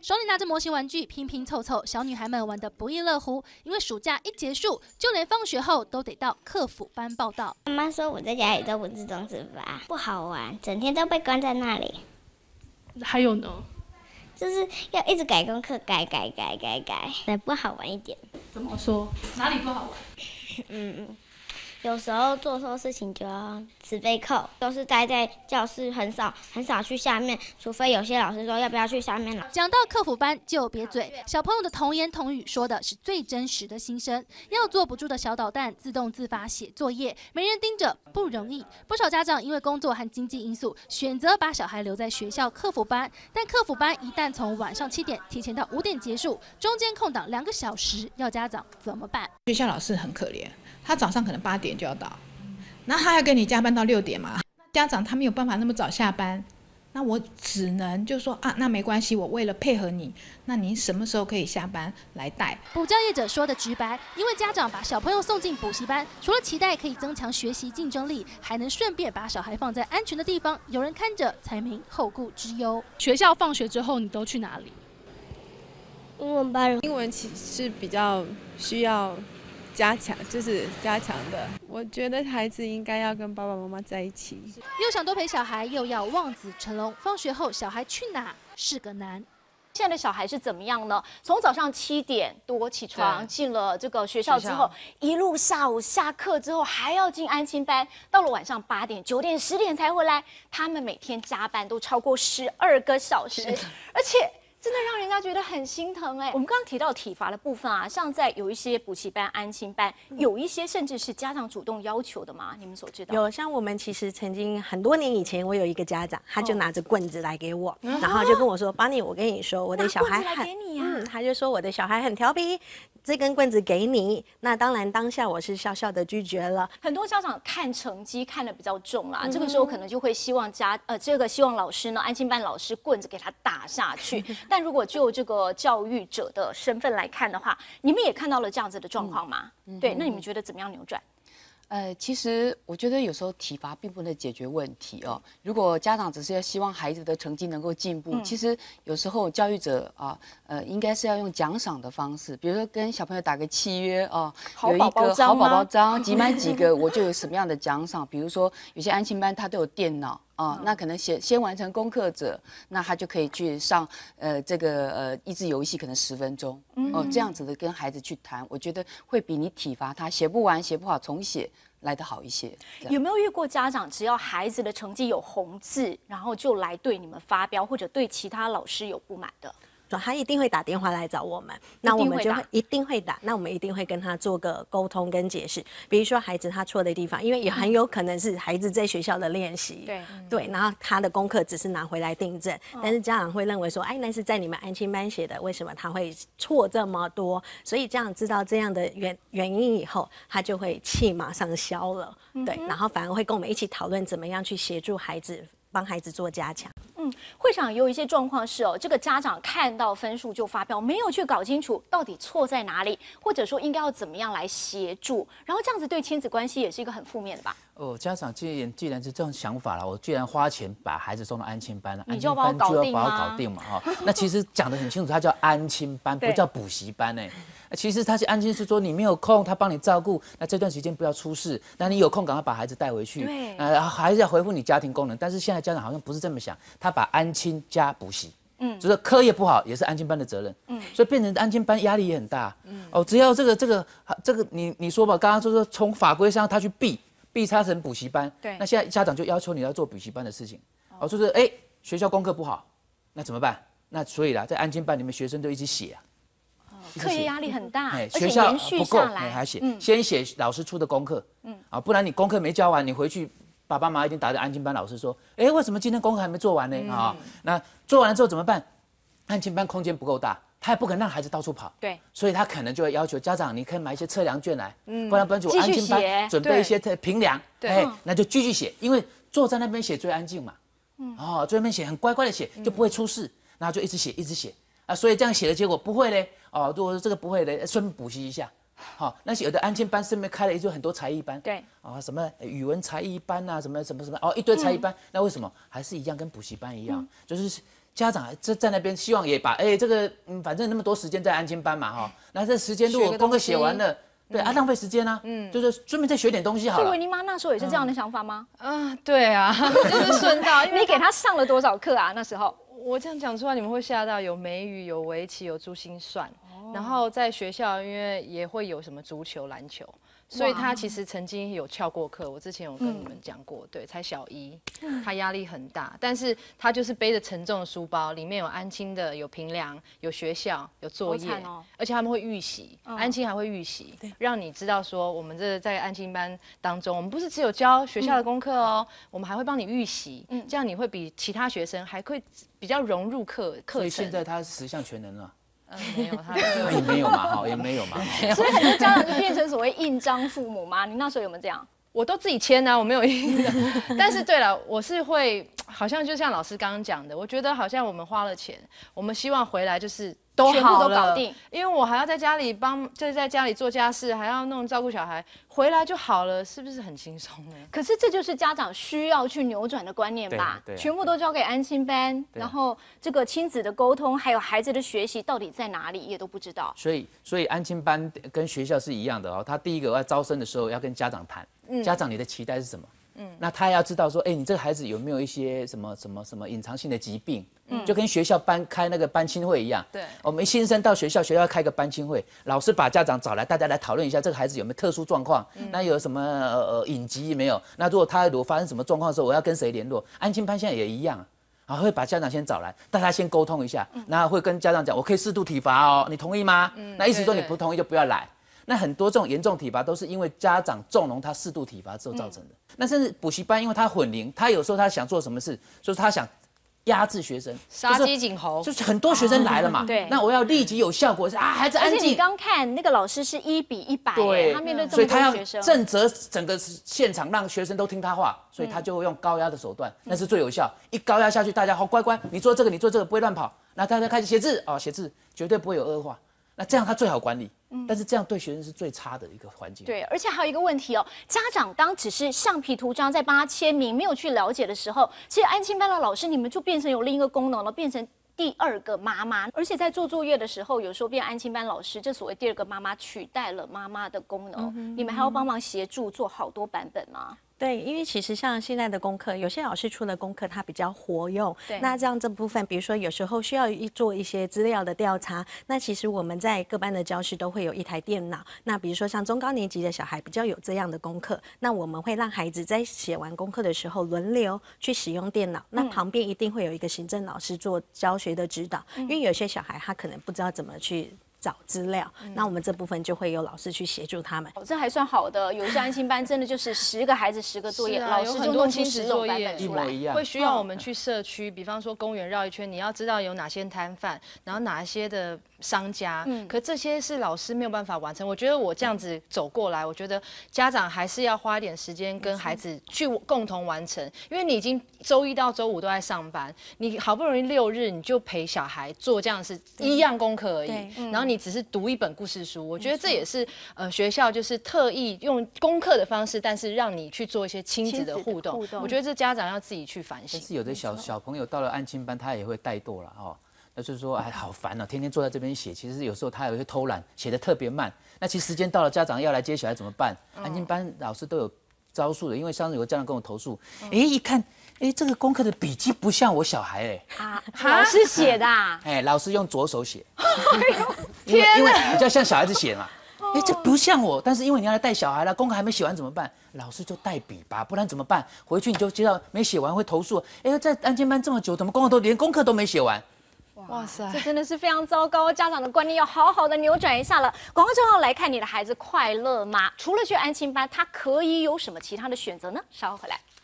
手里拿着模型玩具拼拼凑凑，小女孩们玩得不亦乐乎。因为暑假一结束，就连放学后都得到课辅班报到。 妈妈说我在家里都不自动自发，不好玩，整天都被关在那里。 还有呢？ 就是要一直改功课，改，才不好玩一点。 怎么说？哪里不好玩？ 有时候做错事情就要吃被扣，都是待在教室，很少去下面，除非有些老师说要不要去下面了。 讲到课辅班就别嘴，小朋友的童言童语说的是最真实的心声。要坐不住的小捣蛋，自动自发写作业，没人盯着不容易。不少家长因为工作和经济因素，选择把小孩留在学校课辅班，但课辅班一旦从晚上7点提前到5点结束，中间空档2个小时，要家长怎么办？ 学校老师很可怜。他早上可能8点就要到，那他要跟你加班到6点嘛？家长他没有办法那么早下班，那我只能就说啊，那没关系，我为了配合你，那你什么时候可以下班来带？ 补教业者说的直白，因为家长把小朋友送进补习班，除了期待可以增强学习竞争力，还能顺便把小孩放在安全的地方，有人看着才没后顾之忧。 学校放学之后你都去哪里？ 英文班， 英文其实是比较需要加强的。我觉得孩子应该要跟爸爸妈妈在一起。 又想多陪小孩，又要望子成龙，放学后小孩去哪是个难。 现在的小孩是怎么样呢？从早上7点多起床，进了这个学校之后，一路下午下课之后还要进安亲班，到了晚上8点、9点、10点才回来。他们每天加班都超过12个小时，而且真的让人家觉得很心疼哎。我们刚刚提到体罚的部分啊，像在有一些补习班、安亲班，有一些甚至是家长主动要求的嘛，你们所知道？ 有，像我们其实曾经很多年以前，我有一个家长，他就拿着棍子来给我，然后就跟我说：“Bonnie，我跟你说，我的小孩很……他就说我的小孩很调皮，这根棍子给你。”那当然，当下我是笑笑的拒绝了。 很多家长看成绩看得比较重啦，这个时候可能就会希望希望老师呢，安亲班老师棍子给他打下去。但如果就这个教育者的身份来看的话，你们也看到了这样子的状况吗？对，那你们觉得怎么样扭转？ 其实我觉得有时候体罚并不能解决问题哦。如果家长只是要希望孩子的成绩能够进步，其实有时候教育者啊，应该是要用奖赏的方式，比如说跟小朋友打个契约哦，有一个好宝宝章，集满几个我就有什么样的奖赏。比如说有些安亲班他都有电脑。那可能先完成功课者，那他就可以去上益智游戏，可能10分钟这样子的跟孩子去谈，我觉得会比你体罚他写不完、写不好重写来得好一些。 有没有遇过家长只要孩子的成绩有红字，然后就来对你们发飙，或者对其他老师有不满的？ 他一定会打电话来找我们，那我们就会一定会打，那我们一定会跟他做个沟通跟解释。比如说孩子他错的地方，因为也很有可能是孩子在学校的练习，对，然后他的功课只是拿回来订正，但是家长会认为说，哎，那是在你们安亲班写的，为什么他会错这么多？所以家长知道这样的原因以后，他就会气马上消了，对，然后反而会跟我们一起讨论怎么样去协助孩子，帮孩子做加强。 会场也有一些状况是这个家长看到分数就发飙，没有去搞清楚到底错在哪里，或者说应该要怎么样来协助，然后这样子对亲子关系也是一个很负面的吧？ 家长既然是这种想法了，我既然花钱把孩子送到安亲班了， 你就要把我搞定嘛哈。那其实讲得很清楚，它叫安亲班，不叫补习班哎。其实他是安亲是说你没有空，他帮你照顾，那这段时间不要出事，那你有空赶快把孩子带回去，孩子要回复你家庭功能。但是现在家长好像不是这么想，他把安亲加补习，就是课业不好也是安亲班的责任，所以变成安亲班压力也很大，只要这个你说吧，刚刚说从法规上他去避差成补习班，那现在家长就要求你要做补习班的事情，就是学校功课不好，那怎么办？那所以啦，在安亲班里面学生都一直写课业压力很大，而且学校延续下来， 还写，先写老师出的功课，不然你功课没教完，你回去爸爸妈妈一定打给安亲班老师说，为什么今天功课还没做完呢？那做完了之后怎么办？安亲班空间不够大，他也不可能让孩子到处跑，所以他可能就会要求家长，你可以买一些测量卷来，不然班主安亲班准备一些评量，那就继续写，因为坐在那边写最安静嘛，坐在那边写很乖乖的写，就不会出事，然后就一直写。所以这样写的结果不会嘞，如果这个不会嘞，顺便补习一下，那有的安亲班顺便开了很多才艺班，什么语文才艺班啊，什么，一堆才艺班，那为什么还是一样跟补习班一样，就是家长在那边希望也把这个反正那么多时间在安亲班嘛哈，那这时间如果功课写完了，对啊，浪费时间啊，就是顺便再学点东西好了。 所以维尼妈那时候也是这样的想法吗？ 对啊，就是顺道。 你给他上了多少课啊？那时候我这样讲出来，你们会吓到，有美语，有围棋，有珠心算，然后在学校因为也会有什么足球、篮球。所以他其实曾经有翘过课，我之前有跟你们讲过，对，才小一，他压力很大，但是他就是背着沉重的书包，里面有安亲的，有评量，有学校，有作业，而且他们会预习，安亲还会预习，让你知道说我们这在安亲班当中，我们不是只有教学校的功课哦，我们还会帮你预习，这样你会比其他学生还会比较融入课程。 所以现在他10项全能了。 没有，他也没有嘛，哈，也没有嘛。 所以很多家长就变成所谓印章父母嘛。你那时候有没有这样？ 我都自己签啊，我没有印的。但是对了，我是会，好像就像老师刚刚讲的，我觉得好像我们花了钱，我们希望回来就是都好了， 搞定。 因为我还要在家里就是在家里做家事，还要照顾小孩，回来就好了，是不是很轻松呢？ 可是这就是家长需要去扭转的观念吧？全部都交给安亲班，然后这个亲子的沟通，还有孩子的学习到底在哪里，也都不知道。 所以安亲班跟学校是一样的哦。他第一个要招生的时候要跟家长谈，家长你的期待是什么？那他要知道说，你这个孩子有没有一些什么隐藏性的疾病？就跟学校开那个班亲会一样。 对， 我们新生到学校要开个班亲会，老师把家长找来，大家来讨论一下这个孩子有没有特殊状况，那有什么隐疾没有？那如果发生什么状况的时候，我要跟谁联络？安亲班现在也一样。会把家长先找来，大家先沟通一下，然后会跟家长讲，我可以适度体罚哦，你同意吗？那意思说你不同意就不要来。那很多这种严重体罚都是因为家长纵容他适度体罚之后造成的。那甚至补习班，因为他混龄，他有时候他想做什么事，就是他想压制学生， 杀鸡儆猴， 就是很多学生来了嘛。 对， 那我要立即有效果，孩子安静。 而且你刚看那个老师是1比100，对，他面对这么多学生， 所以他要正责整个现场，让学生都听他话，所以他就会用高压的手段，那是最有效。一高压下去，大家好乖乖，你做这个，你做这个，不会乱跑。那大家开始写字写字绝对不会有恶化。那这样他最好管理，但是这样对学生是最差的一个环境。 对，而且还有一个问题哦，家长当只是橡皮图章在帮他签名，没有去了解的时候，其实安亲班的老师你们就变成有另一个功能了，变成第2个妈妈。而且在做作业的时候，有时候变安亲班老师，这所谓第2个妈妈取代了妈妈的功能，你们还要帮忙协助做好多版本吗？ 对，因为其实像现在的功课，有些老师出的功课它比较活用，那这样这部分，比如说有时候需要做一些资料的调查，那其实我们在各班的教室都会有一台电脑，那比如说像中高年级的小孩比较有这样的功课，那我们会让孩子在写完功课的时候轮流去使用电脑，那旁边一定会有一个行政老师做教学的指导，因为有些小孩他可能不知道怎么去找资料，那我们这部分就会有老师去协助他们。 这还算好的，有些安亲班真的就是10个孩子10个作业，老师就弄出10种版本出来， 会需要我们去社区，比方说公园绕一圈，你要知道有哪些摊贩，然后哪一些的商家，可这些是老师没有办法完成。我觉得我这样子走过来，我觉得家长还是要花一点时间跟孩子去共同完成，因为你已经周1到周5都在上班，你好不容易6日你就陪小孩做这样的事，一样功课而已，然后你只是读一本故事书，我觉得这也是学校就是特意用功课的方式，但是让你去做一些亲子的互动。我觉得这家长要自己去反省。 但是有的小朋友到了安亲班，他也会怠惰了哦。那就是说，好烦哦，天天坐在这边写。其实有时候他也会偷懒，写得特别慢。那其实时间到了，家长要来接小孩怎么办？安亲班老师都有招数的，因为上次有个家长跟我投诉，一看，这个功课的笔记不像我小孩老师写的老师用左手写，因为比较像小孩子写嘛。这不像我，但是因为你要来带小孩了，功课还没写完怎么办？老师就带笔吧，不然怎么办？回去你就知道没写完会投诉。在安亲班这么久，怎么连功课都没写完？ 哇塞，这真的是非常糟糕，家长的观念要好好的扭转一下了。广告之后来看你的孩子快乐吗？除了去安亲班，他可以有什么其他的选择呢？稍后回来。